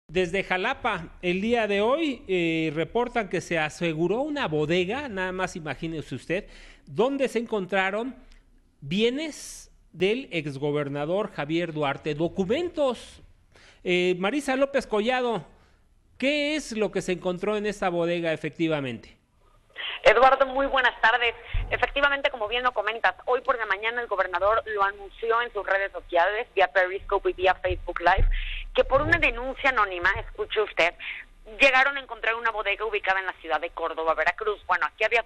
Desde Jalapa, el día de hoy reportan que se aseguró una bodega, nada más imagínese usted, donde se encontraron bienes del exgobernador Javier Duarte, documentos. Marisa López Collado, ¿qué es lo que se encontró en esta bodega efectivamente? Eduardo, muy buenas tardes. Efectivamente, como bien lo comentas, hoy por la mañana el gobernador lo anunció en sus redes sociales, vía Periscope y vía Facebook Live, que por una denuncia anónima, escuche usted, llegaron a encontrar una bodega ubicada en la ciudad de Córdoba, Veracruz. Bueno, aquí había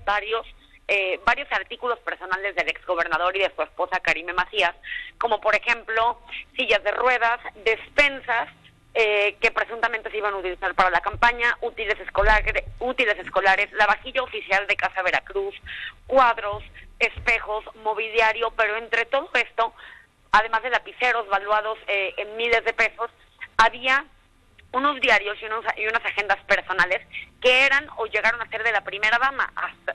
varios artículos personales del exgobernador y de su esposa Karime Macías, como por ejemplo sillas de ruedas, despensas, que presuntamente se iban a utilizar para la campaña, útiles escolares, la vajilla oficial de Casa Veracruz, cuadros, espejos, mobiliario, pero entre todo esto, además de lapiceros valuados en miles de pesos, había unos diarios y unas agendas personales que eran o llegaron a ser de la primera dama.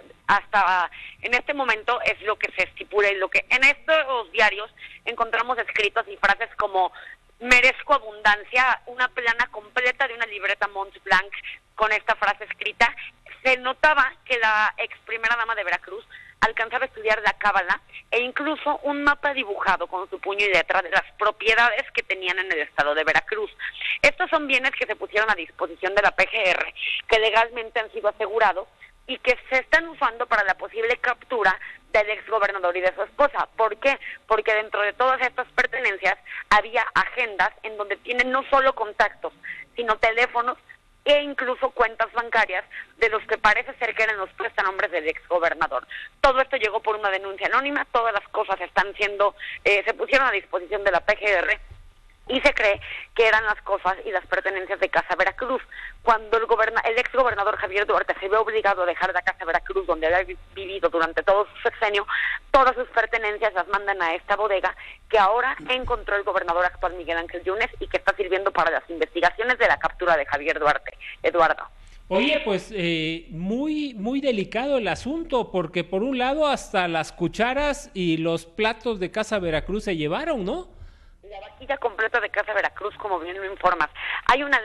Hasta en este momento es lo que se estipula, y lo que en estos diarios encontramos escritos y frases como: merezco abundancia, una plana completa de una libreta Montblanc con esta frase escrita. Se notaba que la ex primera dama de Veracruz alcanzaba a estudiar la cábala e incluso un mapa dibujado con su puño y letra de las propiedades que tenían en el estado de Veracruz. Estos son bienes que se pusieron a disposición de la PGR, que legalmente han sido asegurados y que se están usando para la posible captura del exgobernador y de su esposa. ¿Por qué? Porque dentro de todas estas pertenencias había agendas en donde tienen no solo contactos, sino teléfonos e incluso cuentas bancarias de los que parece ser que eran los prestanombres del exgobernador. Todo esto llegó por una denuncia anónima, todas las cosas se pusieron a disposición de la PGR, y se cree que eran las cosas y las pertenencias de Casa Veracruz. Cuando el exgobernador Javier Duarte se ve obligado a dejar la Casa Veracruz, donde había vivido durante todo su sexenio, todas sus pertenencias las mandan a esta bodega que ahora encontró el gobernador actual Miguel Ángel Yunes y que está sirviendo para las investigaciones de la captura de Javier Duarte. Eduardo. Oye, pues muy delicado el asunto, porque por un lado hasta las cucharas y los platos de Casa Veracruz se llevaron, ¿no? La vajilla completa de Casa Veracruz, como bien lo informas. Hay una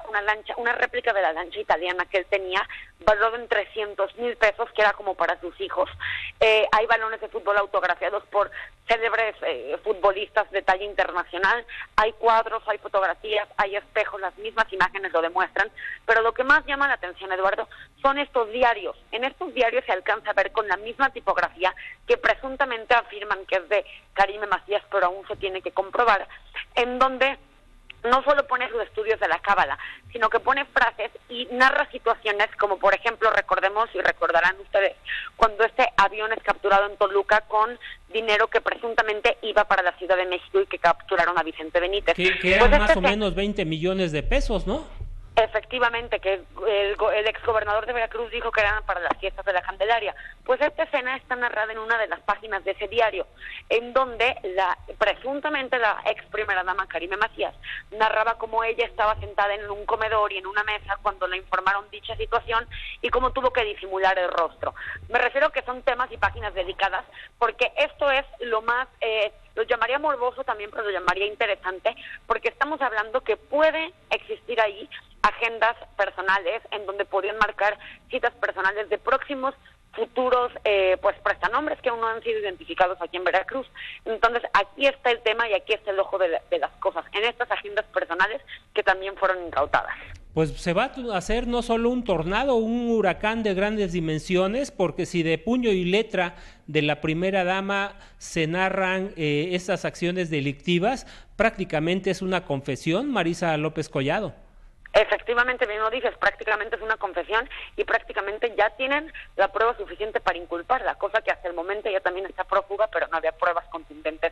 réplica de la lancha italiana que él tenía, valorado en 300,000 pesos, que era como para sus hijos. Hay balones de fútbol autografiados por célebres futbolistas de talla internacional. Hay cuadros, hay fotografías, hay espejos, las mismas imágenes lo demuestran. Pero lo que más llama la atención, Eduardo, son estos diarios. En estos diarios se alcanza a ver con la misma tipografía que presuntamente afirman que es de Karime Macías, pero aún se tiene que comprobar, en donde no solo pone sus estudios de la cábala, sino que pone frases y narra situaciones como, por ejemplo, recordemos y recordarán ustedes, cuando este avión es capturado en Toluca con dinero que presuntamente iba para la Ciudad de México y que capturaron a Vicente Benítez. Que eran más o menos 20 millones de pesos, ¿no? Efectivamente, que el exgobernador de Veracruz dijo que eran para las fiestas de la Candelaria. Pues esta escena está narrada en una de las páginas de ese diario, en donde presuntamente la ex primera dama Karime Macías narraba cómo ella estaba sentada en un comedor y en una mesa cuando le informaron dicha situación y cómo tuvo que disimular el rostro. Me refiero que son temas y páginas delicadas, porque esto es lo más... lo llamaría morboso también, pero lo llamaría interesante, porque estamos hablando que puede existir ahí agendas personales en donde podrían marcar citas personales de próximos futuros prestanombres que aún no han sido identificados aquí en Veracruz. Entonces aquí está el tema y aquí está el ojo de las cosas, en estas agendas personales que también fueron incautadas. Pues se va a hacer no solo un tornado, un huracán de grandes dimensiones, porque si de puño y letra de la primera dama se narran estas acciones delictivas, prácticamente es una confesión, Marisa López Collado. Efectivamente, bien lo dices, prácticamente es una confesión y prácticamente ya tienen la prueba suficiente para inculparla, cosa que hasta el momento ella también está prófuga, pero no había pruebas contundentes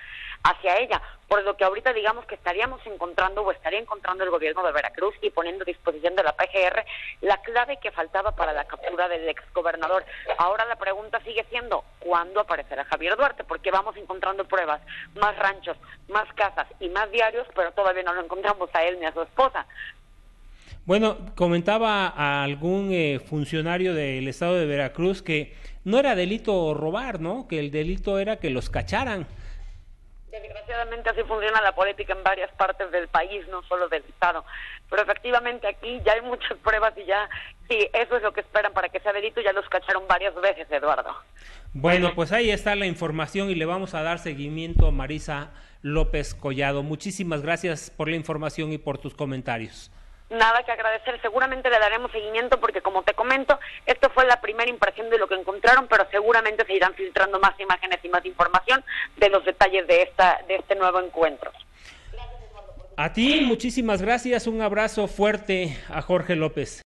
hacia ella, por lo que ahorita digamos que estaríamos encontrando o estaría encontrando el gobierno de Veracruz y poniendo a disposición de la PGR la clave que faltaba para la captura del exgobernador. Ahora la pregunta sigue siendo, ¿cuándo aparecerá Javier Duarte? Porque vamos encontrando pruebas, más ranchos, más casas y más diarios, pero todavía no lo encontramos a él ni a su esposa. Bueno, comentaba a algún funcionario del estado de Veracruz que no era delito robar, ¿no? Que el delito era que los cacharan. Desgraciadamente así funciona la política en varias partes del país, no solo del Estado. Pero efectivamente aquí ya hay muchas pruebas y ya, sí, eso es lo que esperan para que sea delito, ya los cacharon varias veces, Eduardo. Bueno, pues ahí está la información y le vamos a dar seguimiento a Marisa López Collado. Muchísimas gracias por la información y por tus comentarios. Nada que agradecer, seguramente le daremos seguimiento porque, como te comento, esto fue la primera impresión de lo que encontraron, pero seguramente se irán filtrando más imágenes y más información de los detalles de este nuevo encuentro. A ti, muchísimas gracias, un abrazo fuerte a Jorge López.